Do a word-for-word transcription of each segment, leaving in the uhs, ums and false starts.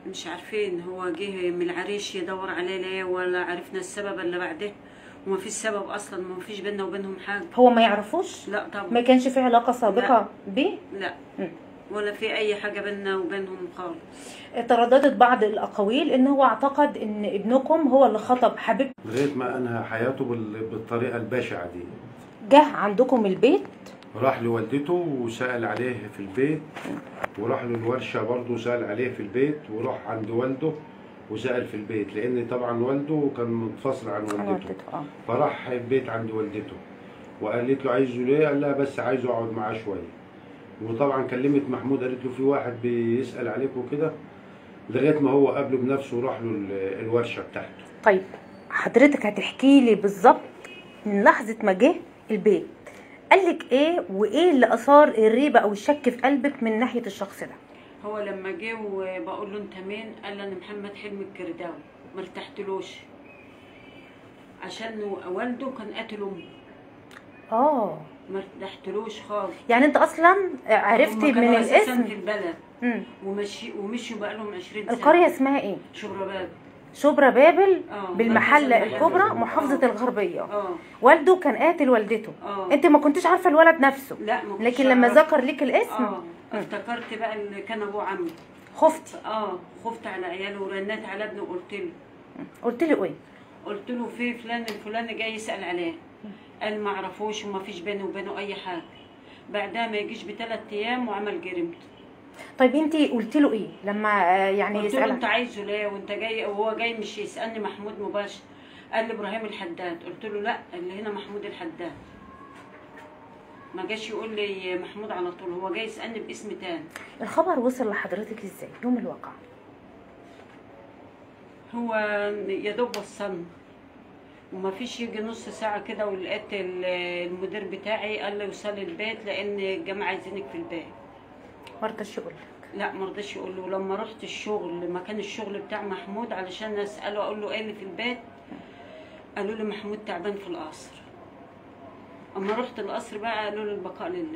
مش عارفين، هو جه من العريش يدور عليه ليه ولا عرفنا السبب اللي بعده، وما فيش سبب اصلا، ما فيش بيننا وبينهم حاجه. هو ما يعرفوش؟ لا طبعا. ما كانش في علاقه سابقه بيه؟ لا ولا في اي حاجه بيننا وبينهم خالص. ترددت بعض الاقاويل ان هو اعتقد ان ابنكم هو اللي خطب حبيبته لغايه ما انهى حياته بال- بالطريقه البشعه دي. جه عندكم البيت؟ راح لوالدته وسأل عليه في البيت، وراح له الورشه برضه سأل عليه في البيت، وراح عند والده وسأل في البيت، لان طبعا والده كان منفصل عن والدته. والدته اه فراح البيت عند والدته وقالت له عايزه ليه؟ قال لها بس عايزه اقعد معاه شويه. وطبعا كلمت محمود قالت له في واحد بيسأل عليك وكده، لغايه ما هو قابله بنفسه وراح له ال- الورشه بتاعته. طيب حضرتك هتحكي لي بالظبط من لحظه ما جه البيت قال لك ايه، وايه اللي اثار الريبه او الشك في قلبك من ناحيه الشخص ده؟ هو لما جه وبقول له انت مين، قال لي انا محمد حلمي الكرداوي. ما ارتحتلوش عشان والده كان قاتل امه. اه ما ارتحتلوش خالص. يعني انت اصلا عرفتي من الاسم في البلد مم. ومشي ومشوا بقى لهم عشرين سنه. القريه اسمها ايه؟ شبرا باب. شبرا بابل اه بالمحله الكبرى اه محافظه الغربيه. اه والده كان قاتل والدته. اه انت ما كنتش عارفه الولد نفسه؟ لا ما كنتش لكن لما أعرف. ذكر لك الاسم اه افتكرت بقى اللي كان ابوه عمي. خفتي؟ اه خفت على عياله ورنيت على ابني وقلت له. قلت له ايه؟ قلت له في فلان الفلاني جاي يسال عليه. قال ما اعرفوش وما فيش بيني وبينه اي حاجه. بعدها ما يجيش بثلاث ايام وعمل جريمته. طيب انت قلت له ايه لما آه، يعني قلت له انت يسالك؟ عايزه ليه وانت جاي، وهو جاي مش يسالني محمود مباشر. قال لي ابراهيم الحداد. قلت له لا اللي هنا محمود الحداد. ما جاش يقول لي محمود على طول، هو جاي يسالني باسم تاني. الخبر وصل لحضرتك ازاي يوم الواقع؟ هو يا دوب وصلني وما فيش يجي نص ساعه كده، ولقيت المدير بتاعي قال لي وصلي البيت لان الجماعه عايزينك في البيت. ما رضاش يقول لك؟ لا ما رضاش يقول له. لما رحت الشغل مكان الشغل بتاع محمود علشان اساله اقول له ايه اللي في البيت، قالوا لي محمود تعبان في القصر. اما رحت القصر بقى قالوا لي البقاء لله.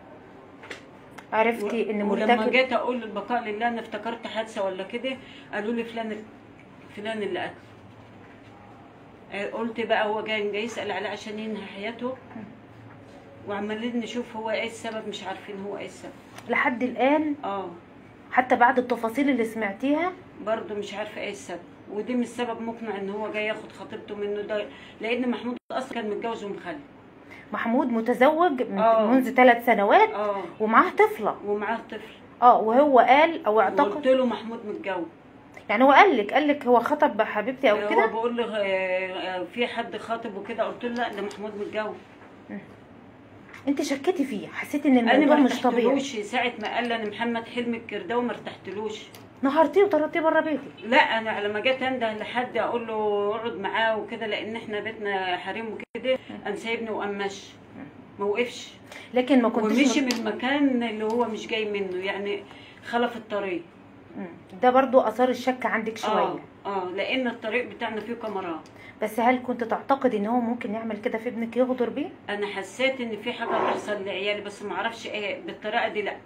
عرفتي ان ولما مرتكب؟ جيت اقول البقاء لله انا افتكرت حادثه ولا كده، قالوا لي فلان فلان اللي قتل. قلت بقى هو جاي جاي يسال عليه عشان ينهي حياته، وعمالين نشوف هو ايه السبب، مش عارفين هو ايه السبب لحد الان اه حتى بعد التفاصيل اللي سمعتيها برضه مش عارفه ايه السبب. ودي مش سبب مقنع ان هو جاي ياخد خطيبته منه ده، لان محمود اصلا كان متجوز ومخلف. محمود متزوج من آه. منذ ثلاث سنوات اه ومعاه طفله. ومعاه طفل. اه وهو قال او قلت اعتقد له محمود متجوز. يعني هو قال لك قال لك هو خطب حبيبتي او هو كده؟ بقول له آه، في حد خاطب وكده، قلت له لا ده محمود متجوز. انت شكيتي فيه، حسيتي ان انا الموضوع ما مش طبيعي؟ ارتحتلوش ساعه ما قال لي انا محمد حلمي الكرداوي، ما ارتحتلوش. نهارتيه وطردتيه بره بيتي؟ لا انا لما جيت انده لحد اقول له اقعد معاه وكده، لان احنا بيتنا حريم وكده، قام سايبني وقام ماشي، ما وقفش. لكن ما كنتش ومشي م... من المكان اللي هو مش جاي منه، يعني خلف الطريق. مم. ده برضو اثار الشك عندك شويه؟ اه اه لان الطريق بتاعنا فيه كاميرات. بس هل كنت تعتقد ان هو ممكن يعمل كده في ابنك، يغدر بيه؟ انا حسيت ان في حاجه هتحصل لعيالي بس ما اعرفش ايه بالطريقه دي. لا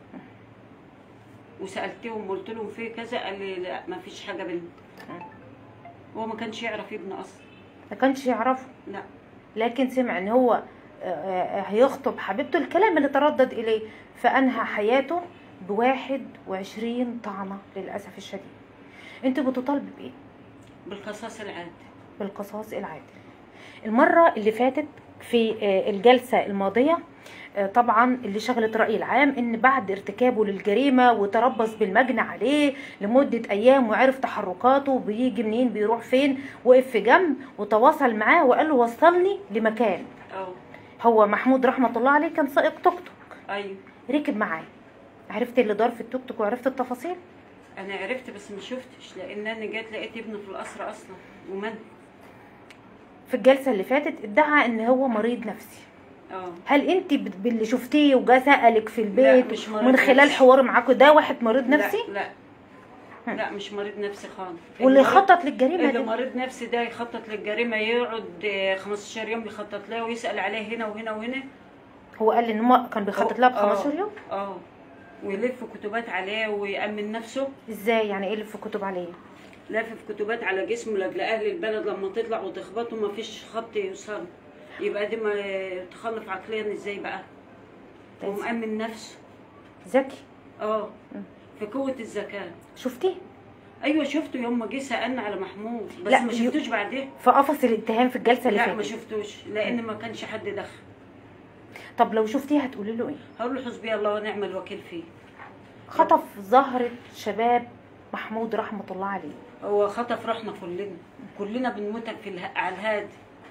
وسالتهم قلت لهم في كذا، قال لي لا ما فيش حاجه بينهم. هو ما كانش يعرف ابنه اصلا. ما كانش يعرفه؟ لا لكن سمع ان هو آه، آه، هيخطب حبيبته، الكلام اللي تردد اليه، فانهى حياته بواحد وعشرين طعنه للاسف الشديد. انت بتطالبي بايه؟ بالقصاص العادي. بالقصاص العادل. المره اللي فاتت في آه، الجلسه الماضيه آه، طبعا اللي شغلت رأي العام ان بعد ارتكابه للجريمة وتربص بالمجني عليه لمدة ايام وعرف تحركاته بيجي منين بيروح فين، وقف في جنب وتواصل معاه وقال له وصلني لمكان. اه هو محمود رحمة الله عليه كان سائق توك توك. ايوه ركب معاه. عرفت اللي دار في التوك توك وعرفت التفاصيل؟ انا عرفت بس ما شفتش، لان انا جيت لقيت ابنه في القصر اصلا ومات. في الجلسة اللي فاتت ادعى ان هو مريض نفسي. اه هل انت بت- باللي شفتيه وجا سألك في البيت مش مريض من خلال نفسي. حوار معاكم ده واحد مريض نفسي؟ لا لا لا مش مريض نفسي خالص. واللي المريض- خطط للجريمة اللي دي؟ مريض نفسي ده يخطط للجريمه يقعد آه، خمستاشر يوم يخطط لها ويسال عليه هنا وهنا وهنا. هو قال ان هو كان بيخطط لها ب آه، خمستاشر يوم؟ اه ويلف كتبات عليه ويأمن نفسه. ازاي يعني؟ ايه اللي في كتب عليه؟ لافف كتبات على جسمه لاجل اهل البلد لما تطلع وتخبطه ما فيش خبط يوصل. يبقى دي ما تخلف عقليا ازاي بقى؟ ومأمن نفسه. ذكي. اه في قوة الذكاء. شفتيه؟ ايوه شفته يوم ما جه سألنا على محمود، بس لا ما شفتوش بعدين. في قفص الاتهام في الجلسه اللي لا فاتت؟ ما شفتوش لان ما كانش حد دخل. طب لو شفتيه هتقولي له ايه؟ هقول له حسبي الله ونعم الوكيل فيه. خطف زهرة شباب محمود رحمة الله عليه. هو خطف رحمة كلنا، كلنا بنموت في اله... على الهادي،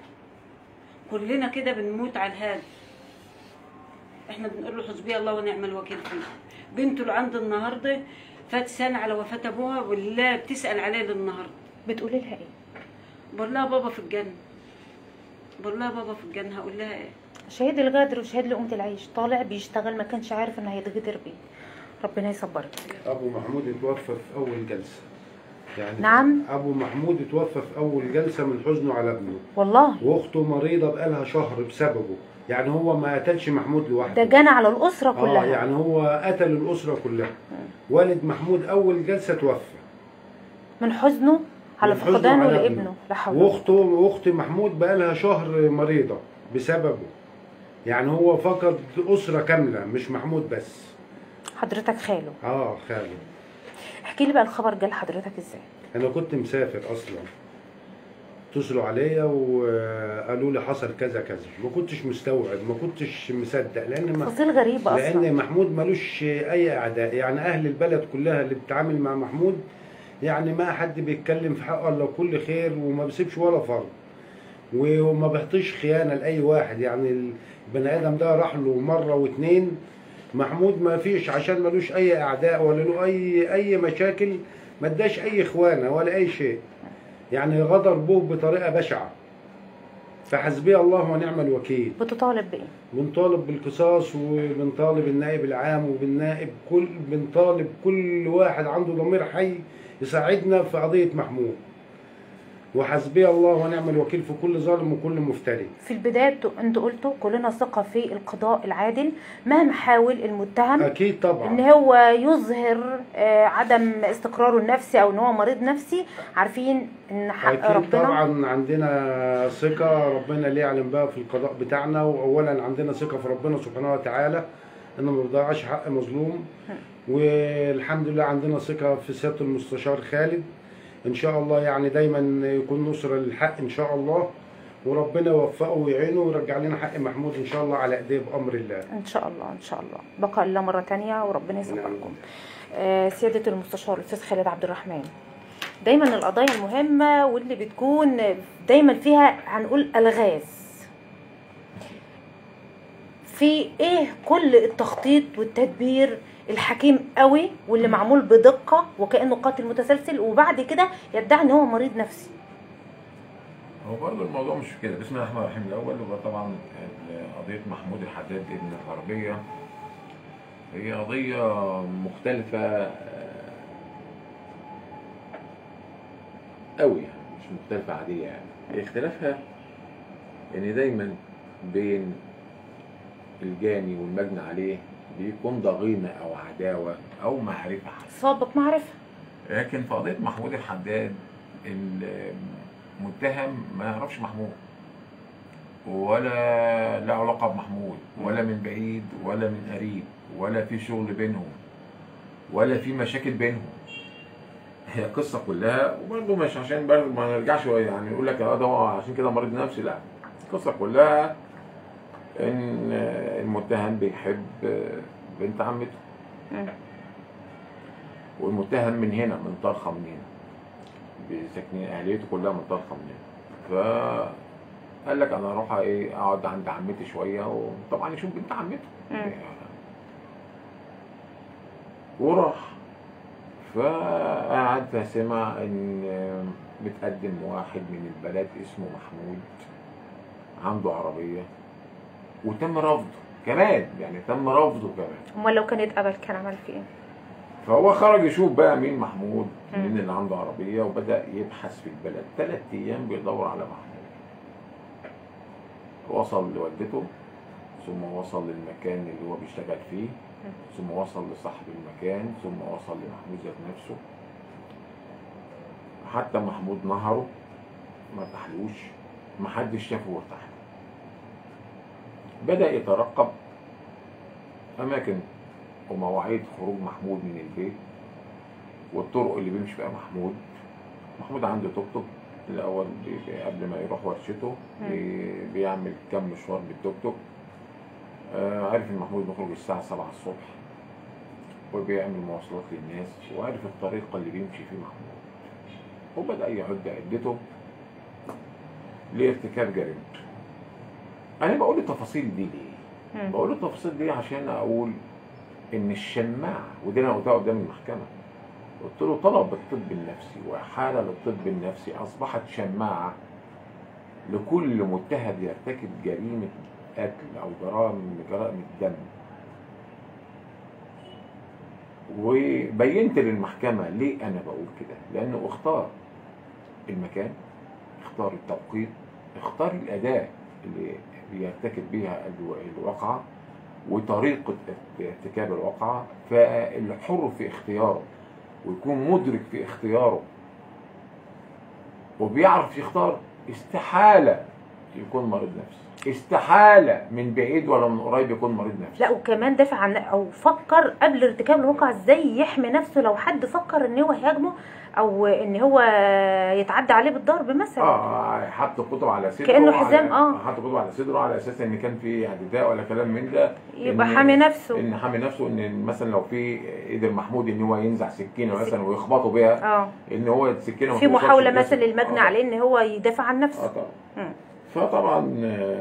كلنا كده بنموت على الهادي. احنا بنقول له حسبي الله ونعم الوكيل فيه. بنته اللي عند النهارده فات سنة على وفاة ابوها والله بتسأل عليه للنهارده. بتقولي لها ايه؟ بقول لها بابا في الجنة. بقول لها بابا في الجنة، هقول لها ايه؟ شهيد الغدر وشهيد لقمة العيش، طالع بيشتغل ما كانش عارف انه هيتغدر بيه. ربنا يصبرك. ابو محمود اتوفى في اول جلسه. يعني نعم. ابو محمود اتوفى في اول جلسه من حزنه على ابنه. والله. واخته مريضه بقالها شهر بسببه. يعني هو ما قتلش محمود لوحده، ده جنى على الاسره كلها. اه يعني هو قتل الاسره كلها. والد محمود اول جلسه توفى من حزنه على فقدانه لابنه. لا حول. واخته واخت محمود بقالها شهر مريضه بسببه. يعني هو فقد اسره كامله مش محمود بس. حضرتك خاله؟ اه خاله. احكي لي بقى الخبر جه لحضرتك ازاي؟ انا كنت مسافر اصلا، اتصلوا عليا وقالوا لي حصل كذا كذا، ما كنتش مستوعب، ما كنتش مصدق، لان ما تفاصيل غريبه اصلا. لان محمود ملوش اي اعداء، يعني اهل البلد كلها اللي بتتعامل مع محمود يعني ما حد بيتكلم في حقه الا كل خير، وما بيسيبش ولا فرد وما بيعطيش خيانه لاي واحد. يعني البني ادم ده راح له مره واتنين، محمود ما فيش عشان ملوش اي اعداء ولا له اي اي مشاكل، ما اداش اي اخوانه ولا اي شيء. يعني غدر به بطريقه بشعه. فحسبي الله ونعم الوكيل. بتطالب بايه؟ بنطالب بالقصاص، وبنطالب النائب العام وبالنائب كل بنطالب كل واحد عنده ضمير حي يساعدنا في قضيه محمود. وحسبي الله ونعم الوكيل في كل ظالم وكل مفتري. في البدايه انتوا قلتوا كلنا ثقه في القضاء العادل مهما حاول المتهم اكيد طبعا ان هو يظهر عدم استقراره النفسي او ان هو مريض نفسي، عارفين ان حق أكيد ربنا. طبعا عندنا ثقه ربنا اللي يعلم بقى في القضاء بتاعنا، واولا عندنا ثقه في ربنا سبحانه وتعالى انه ما بيضيعش حق مظلوم، والحمد لله عندنا ثقه في سياده المستشار خالد. ان شاء الله يعني دايما يكون نصرة للحق ان شاء الله، وربنا يوفقه ويعينه ويرجع لنا حق محمود ان شاء الله على ايديه بامر الله. ان شاء الله ان شاء الله. بقى الله مره ثانيه وربنا يصبركم. آه سياده المستشار الاستاذ خالد عبد الرحمن، دايما القضايا المهمه واللي بتكون دايما فيها هنقول الغاز، في ايه كل التخطيط والتدبير الحكيم قوي واللي معمول بدقه وكانه قاتل متسلسل وبعد كده يدعي ان هو مريض نفسي؟ هو برضه الموضوع مش كده. بسم الله الرحمن الرحيم. الاول هو طبعا قضيه محمود الحداد ابن الغربيه هي قضيه مختلفه قوي، يعني مش مختلفه عاديه. يعني اختلافها ان دايما بين الجاني والمجني عليه بيكون ضغينه او عداوه او معرفه حتى. سابق معرفه. لكن في قضيه محمود الحداد المتهم ما يعرفش محمود ولا له علاقه بمحمود، ولا من بعيد ولا من قريب، ولا في شغل بينهم ولا في مشاكل بينهم. هي القصه كلها، وبرضه مش عشان برضه ما نرجعش يعني نقول لك اه ده هو عشان كده مريض نفسي، لا. القصه كلها ان المتهم بيحب بنت عمته، والمتهم من هنا من طرخه من هنا، ساكنين اهليته كلها من طرخه من هنا. فقال لك انا اروح ايه اقعد عند عمتي شويه، وطبعا يشوف بنت عمته. وراح فقعد فسمع ان بتقدم واحد من البلد اسمه محمود عنده عربيه، وتم رفضه كمان، يعني تم رفضه كمان. امال لو كان اتقبل كان عمل فيه ايه؟ فهو خرج يشوف بقى مين محمود، مين اللي عنده عربيه، وبدا يبحث في البلد ثلاث ايام بيدور على محمود. وصل لوالدته، ثم وصل للمكان اللي هو بيشتغل فيه، ثم وصل لصاحب المكان، ثم وصل لمحمود ذات نفسه، حتى محمود نهره ما ارتاحلوش، محدش شافه وارتاح له. بدأ يترقب أماكن ومواعيد خروج محمود من البيت والطرق اللي بيمشي فيها محمود. محمود عنده توك توك الأول قبل ما يروح ورشته بيعمل كام مشوار بالتوك توك. آه عارف إن محمود بيخرج الساعة سبعة الصبح وبيعمل مواصلات للناس، وعارف الطريقة اللي بيمشي فيه محمود، وبدأ يعد عدته لارتكاب جريمته. أنا بقول التفاصيل دي ليه؟ بقول التفاصيل دي عشان أقول إن الشماعة، ودي أنا قلتها قدام المحكمة، قلت له طلب الطب النفسي وإحالة للطب النفسي أصبحت شماعة لكل متهم يرتكب جريمة قتل أو جرائم من جرائم الدم. وبينت للمحكمة ليه أنا بقول كده، لأنه اختار المكان، اختار التوقيت، اختار الأداة اللي بيرتكب بيها الواقعة وطريقة ارتكاب الواقعة، فالحر في اختياره ويكون مدرك في اختياره وبيعرف يختار. استحالة يكون مريض نفسي، استحالة من بعيد ولا من قريب يكون مريض نفسي. لا وكمان دافع عن او فكر قبل ارتكاب الواقعة ازاي يحمي نفسه لو حد فكر ان هو هيهاجمه او ان هو يتعدى عليه بالضرب مثلا. اه حط كتب على صدره كانه حزام. اه حط كتب على صدره على اساس ان كان في اعتداء ولا كلام من ده، يبقى حامي نفسه، ان حامي نفسه، ان مثلا لو في قدر محمود ان هو ينزع سكينه مثلا ويخبطه بيها، اه ان هو السكينه في محاوله مثلا للمجني عليه ان هو يدافع عن نفسه. اه طبعا. فطبعا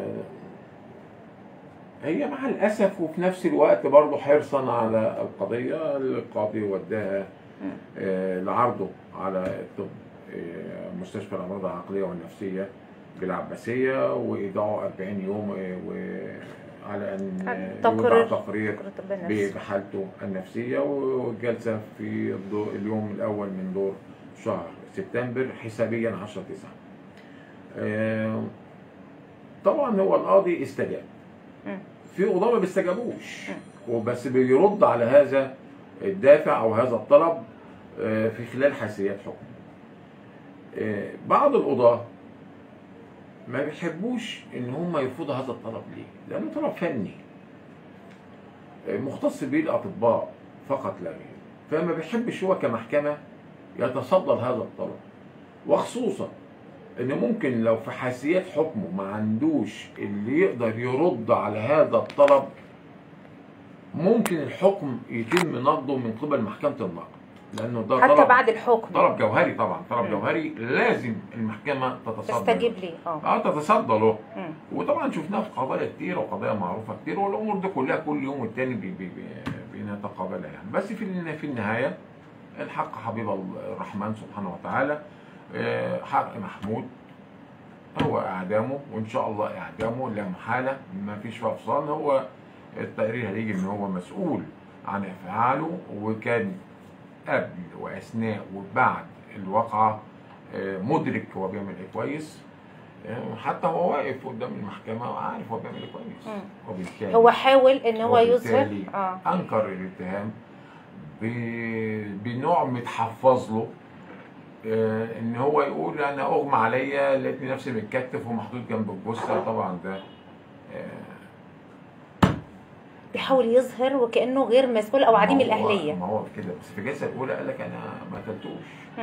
هي مع الاسف وفي نفس الوقت برضه حرصا على القضيه القاضي وداها آه لعرضه على الطب آه مستشفى الامراض العقليه والنفسيه بالعباسيه، وايداعه أربعين يوم آه وعلى ان يوضع تقرير بحالته النفسيه، والجلسه في اليوم الاول من دور شهر سبتمبر حسابيا عشرة تسعة. آه طبعا هو القاضي استجاب، في قضاه ما بيستجابوش وبس بيرد على هذا الدافع او هذا الطلب في خلال حيثيات حكم. بعض القضاه ما بيحبوش ان هم يرفضوا هذا الطلب. ليه؟ لانه طلب فني مختص به الاطباء فقط لا غير، فما بيحبش هو كمحكمه يتصدى لهذا الطلب، وخصوصا ان ممكن لو في حيثيات حكمه ما عندوش اللي يقدر يرد على هذا الطلب، ممكن الحكم يتم نقضه من قبل محكمة النقض، لانه ده حتى طلب بعد الحكم طلب جوهري. طبعا طلب م. جوهري لازم المحكمة تتصدى تستجيب ليه. اه اه تتصدى له. م. وطبعا شفناه في قضايا كتير وقضايا معروفة كتير، والامور دي كلها كل يوم والتاني بي بي بي بنتقابلها يعني. بس في في النهاية الحق حبيب الرحمن سبحانه وتعالى. حق محمود هو اعدامه، وان شاء الله اعدامه لا محاله، ما فيش فيها فصال. هو التقرير هيجي ان هو مسؤول عن افعاله، وكان قبل واثناء وبعد الواقعه مدرك هو بيعمل ايه كويس، حتى هو واقف قدام المحكمه وعارف هو بيعمل ايه كويس. وبالتالي هو حاول ان هو يظهر اه انكر الاتهام بنوع متحفظ له، آه ان هو يقول انا اغمى عليا لقيتني نفسي متكتف ومحطوط جنب الجثه. طبعا ده آه بيحاول يظهر وكانه غير مسؤول او عديم الاهليه. ما هو كده، بس في الجلسه الاولى قال لك انا ما قتلتوش،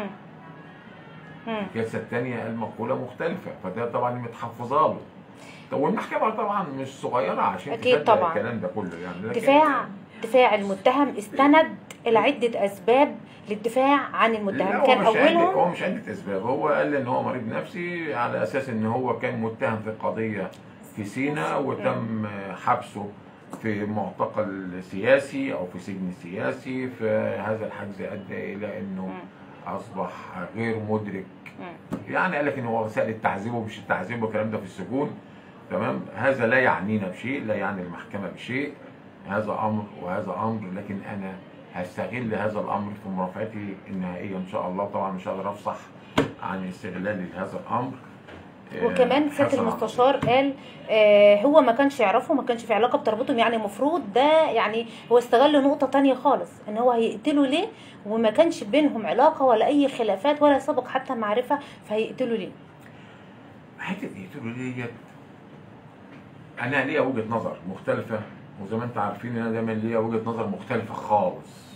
في الجلسه الثانيه قال مقوله مختلفه، فده طبعا متحفظه له. طب والمحكمه طبعا مش صغيره عشان اكيد طبعا الكلام ده كله يعني. دفاع دفاع المتهم استند الى عده اسباب للدفاع عن المتهم. كان اولهم هو مش عده اسباب، هو قال ان هو مريض نفسي على اساس ان هو كان متهم في قضيه في سيناء وتم حبسه في معتقل سياسي او في سجن سياسي، فهذا الحجز ادى الى انه اصبح غير مدرك. يعني قال لك ان هو وسائل التعذيب ومش التعذيب والكلام ده في السجون. تمام، هذا لا يعنينا بشيء، لا يعني المحكمه بشيء، هذا امر وهذا امر، لكن انا هستغل هذا الامر في مرافعتي النهائيه ان شاء الله. طبعا مش هقدر افصح عن استغلالي لهذا الامر. وكمان سياده حسن المستشار قال آه هو ما كانش يعرفه، ما كانش في علاقه بتربطهم، يعني المفروض ده يعني هو استغل نقطه تانية خالص ان هو هيقتله ليه وما كانش بينهم علاقه ولا اي خلافات ولا سبق حتى معرفه، فهيقتله ليه؟ حته يقتلوا ديت انا ليا وجهه نظر مختلفه، وزي ما انتم عارفين انا دايما ليا وجهه نظر مختلفه خالص،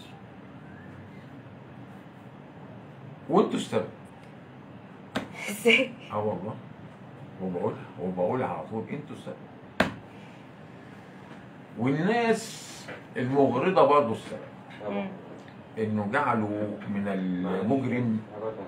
وانتوا السبب. ازاي؟ اه والله، وبقولها وبقولها على طول، انتوا السبب. والناس المغرضه برضه السبب. انه جعلوا من المجرم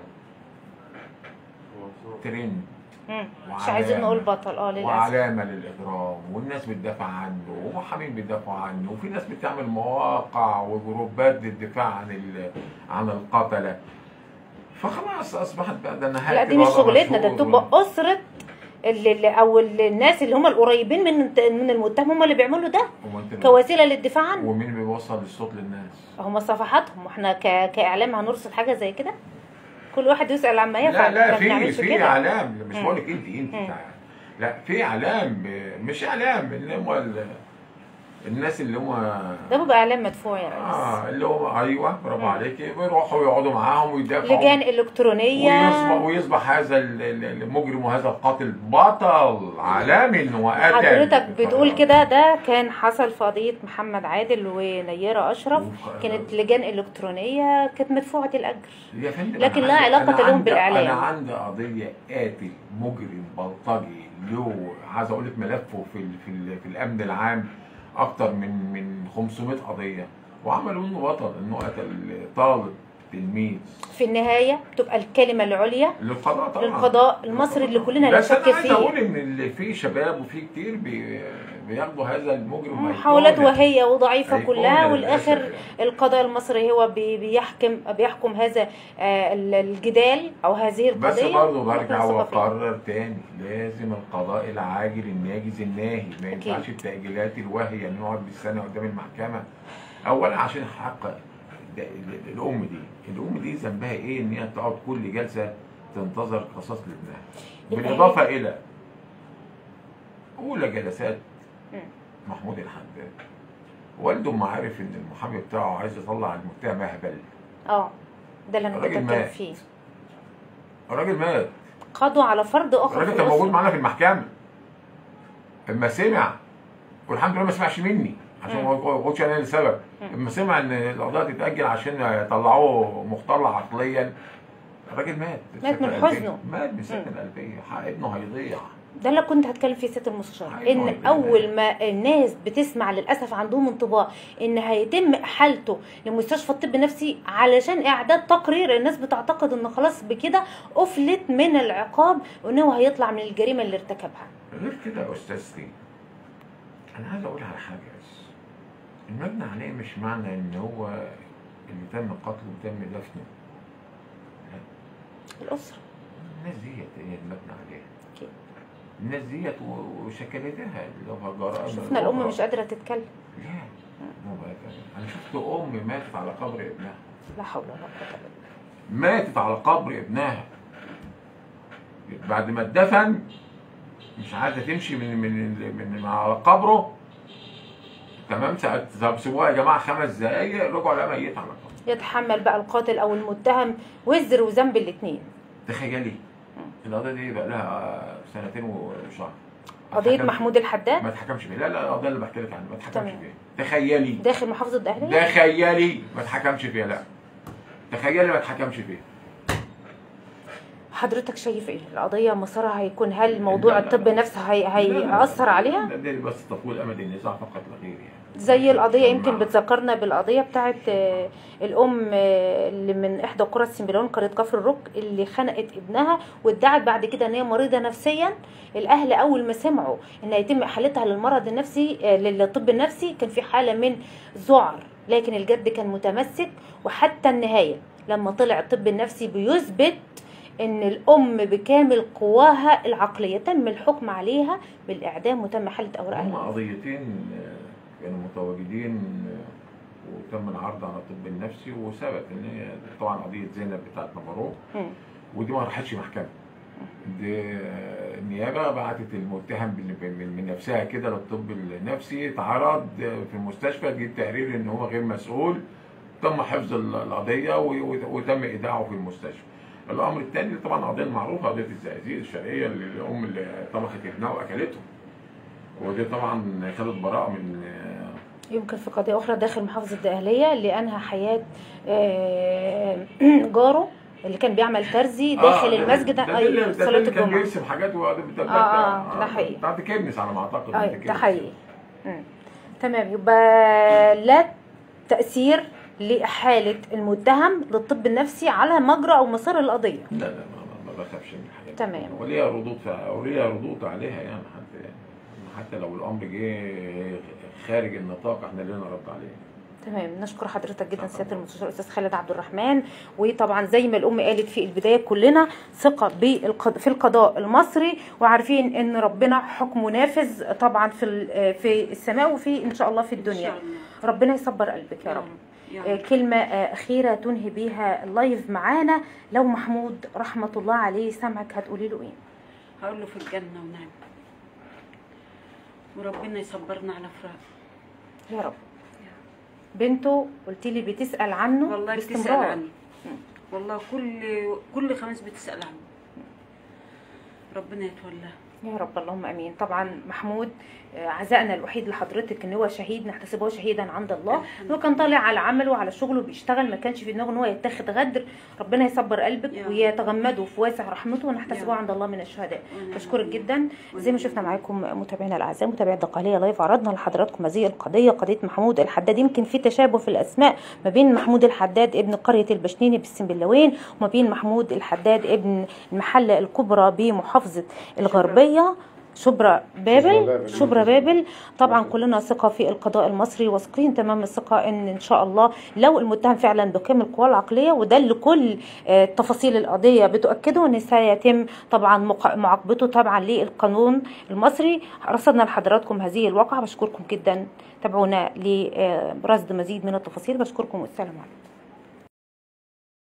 ترند مش عايزين نقول بطل اه للاسف، وعلامه للاجرام، والناس بتدافع عنه ومحامين بيدافعوا عنه، وفي ناس بتعمل مواقع وجروبات للدفاع عن ال... عن القتله. فخلاص اصبحت بقى ده انا لا دي مش شغلتنا، ده بتبقى اسره اللي او الناس اللي هم القريبين من من المتهم هم اللي بيعملوا ده كوسيله للدفاع عنه. ومين بيوصل الصوت للناس؟ هم صفحاتهم، واحنا ك... كاعلام هنرصد حاجه زي كده؟ كل واحد يسال عما لا يفعل. لا في في اعلام، مش بقول لك انت انت لا في اعلام، مش اعلام اللي هم الناس اللي هم ده بيبقى اعلام مدفوع يا ريس. اه اللي هم ايوه برافو عليكي، بيروحوا يقعدوا معاهم ويدافعوا، لجان الكترونيه، ويصبح ويصبح هذا المجرم وهذا القاتل بطل عالمي انه قتل. حضرتك بتقول كده، ده كان حصل في قضيه محمد عادل ونيره اشرف، كانت لجان الكترونيه كانت مدفوعه الاجر، يا فندم لكن لا علاقه لهم بالاعلام. انا عندي قضيه قاتل مجرم بلطجي له عايز اقول لك ملفه في ال في ال في الامن العام اكتر من من خمسمائة قضيه، وعملوا انه بطل انه قتل طالب تلميذ. في النهايه بتبقى الكلمه العليا للقضاء طبعا، للقضاء المصري اللي كلنا لا شك فيه. بس انا عايز اقول ان اللي في شباب وفي كتير بي بياخدوا هذا المجرم محاولات وهيه وضعيفه كلها، والاخر القضاء المصري هو بيحكم بيحكم هذا الجدال او هذه القضيه. بس برضه برجع واقرر تاني، لازم القضاء العاجل الناجز الناهي، ما ينفعش التاجيلات الواهيه ان نقعد بالسنه قدام المحكمه. اولا عشان حق الام دي، الام دي ذنبها ايه ان هي تقعد كل جلسه تنتظر قصاص لابنها، بالاضافه الى اولى جلسات محمود الحداد والده ما عارف ان المحامي بتاعه عايز يطلع المتهم اهبل. اه ده اللي انا كنت بتكلم فيه. الراجل مات، قضوا على فرد اخر. الراجل كان موجود معانا في المحكمه اما سمع، والحمد لله ما سمعش مني عشان ما اقولش انا السبب. اما سمع ان القضيه تتاجل عشان يطلعوه مختل عقليا، الراجل مات مات من حزنه، مات من سكته قلبيه، حق ابنه هيضيع. ده اللي كنت هتكلم فيه سياده المستشار، ان اول ما الناس بتسمع للاسف عندهم انطباع ان هيتم احالته لمستشفى الطب النفسي علشان اعداد تقرير، الناس بتعتقد ان خلاص بكده افلت من العقاب وان هو هيطلع من الجريمه اللي ارتكبها. غير كده يا استاذتي انا عايز اقول على حاجه، بس المجني عليه مش معنى ان هو اللي تم قتله وتم دفنه، لا الاسره، الناس ديت هي المجني عليها، الناس ديت وشكلتها اللي هو جرائم. شفنا الام مش قادره تتكلم. لا انا شفت ام ماتت على قبر ابنها، لا حول ولا قوه الا بالله، ماتت على قبر ابنها بعد ما اتدفن، مش عايزه تمشي من من من على قبره. تمام، سابوها يا جماعه خمس دقايق رجعوا لقى ميت على قبره. يتحمل بقى القاتل او المتهم وزر وذنب الاثنين. تخيلي القضيه دي بقى لها سنتين وشهر. قضيه محمود الحداد ما اتحكمش فيها. لا لا القضيه اللي بحكي لك عنها ما اتحكمش فيها. تخيلي داخل محافظه الدقهليه، تخيلي ما اتحكمش فيها. لا تخيلي ما اتحكمش فيها. حضرتك شايف ايه القضيه مسارها هيكون؟ هل موضوع الطب نفسه هي هيأثر عليها؟ ده بس تطويل امد النزاع فقط لا غير يعني. زي القضيه يمكن بتذكرنا بالقضيه بتاعت الام اللي من احدى قرى السنبلاون قريه كفر الرك اللي خنقت ابنها وادعت بعد كده ان هي مريضه نفسيا. الاهل اول ما سمعوا ان يتم احالتها للمرض النفسي للطب النفسي كان في حاله من ذعر، لكن الجد كان متمسك، وحتى النهايه لما طلع الطب النفسي بيثبت ان الام بكامل قواها العقليه تم الحكم عليها بالاعدام وتم حاله اوراقها. هما قضيتين كانوا متواجدين وتم العرض على الطب النفسي وثبت ان هي طبعا قضيه زينب بتاعت نبروه ودي ما راحتش محكمه. دي النيابه بعتت المتهم بال- من من نفسها كده للطب النفسي، اتعرض في المستشفى، جه تقرير ان هو غير مسؤول، تم حفظ ال- القضيه و- وتم ايداعه في المستشفى. الامر الثاني طبعا قضيه معروفه، قضيه الزقازيق الشرقيه اللي الام اللي طبخت ابنها واكلته، ودي طبعا خدت براءه من يمكن في قضية أخرى داخل محافظة الدقهلية اللي أنهى حياة آه، جاره اللي كان بيعمل ترزي داخل آه، المسجد ده أي ده صلاة اللي كان الجمعة. بيرسم حاجات و- ده- ده- آه، آه، ده حقيقي. بتاعت كنس على ما اعتقد. أي بنت ده كنس. حقيقي. مم. تمام، يبقى لا تأثير لإحالة المتهم للطب النفسي على مجرى أو مسار القضية. لا لا ما, ما بخافش من الحاجات دي. تمام. وليها ردود فع- وليها ردود عليها يعني، حتى حتى لو الامر جه خارج النطاق احنا لنا رد عليه. تمام، نشكر حضرتك جدا سياده المستشار الاستاذ خالد عبد الرحمن. وطبعا زي ما الام قالت في البدايه كلنا ثقه بالقض- في القضاء المصري، وعارفين ان ربنا حكمه نافذ طبعا في ال- في السماء وفي ان شاء الله في إن الدنيا. شاء الله. ربنا يصبر قلبك يا رب. يا آه، رب. كلمه آه، اخيره تنهي بيها اللايف معانا، لو محمود رحمه الله عليه سمعك هتقولي له ايه؟ هقول له في الجنه ونعم، وربنا يصبرنا على فراق. يا رب. بنته قلت لي بتسال عنه والله بتسأل باستمرار. عنه، والله كل كل خميس بتسأل عنه، ربنا يتولاه. يا رب اللهم امين. طبعا محمود آه، عزائنا الوحيد لحضرتك ان هو شهيد، نحتسبه شهيدا عند الله. هو كان طالع على عمله وعلى شغله بيشتغل، ما كانش في دماغه ان هو يتاخد غدر. ربنا يصبر قلبك يا. ويتغمده في واسع رحمته، ونحتسبه يا. عند الله من الشهداء. ونعم بشكرك بالله. جدا. زي ما شفنا معاكم متابعينا الاعزاء، متابعي الدقهليه لايف، عرضنا لحضراتكم هذه القضيه، قضيه محمود الحداد. يمكن في تشابه في الاسماء ما بين محمود الحداد ابن قريه البشنيني بالسنبلاوين وما بين محمود الحداد ابن المحله الكبرى بمحافظه الغربيه شبرا بابل. شبرا بابل. طبعا كلنا ثقه في القضاء المصري، واثقين تمام الثقه ان ان شاء الله لو المتهم فعلا بكامل القوى العقليه، وده اللي كل آه، تفاصيل القضيه بتؤكده، ان سيتم طبعا مق- معاقبته طبعا للقانون المصري. رصدنا لحضراتكم هذه الواقعه. بشكركم جدا، تابعونا لرصد مزيد من التفاصيل. بشكركم والسلام عليكم.